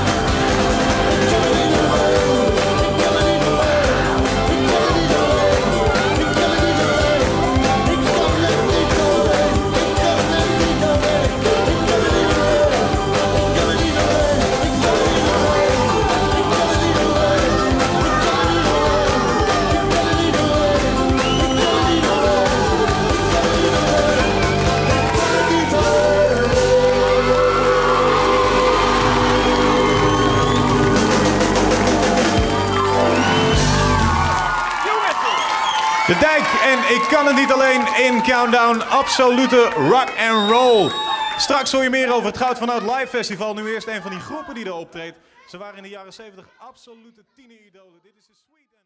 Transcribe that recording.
De Dijk en Ik kan het niet alleen in Countdown. Absolute rock and roll. Straks hoor je meer over het Goud van Oud Live Festival. Nu eerst een van die groepen die er optreedt. Ze waren in de jaren 70 absolute tieneridolen. Dit is de Sweet.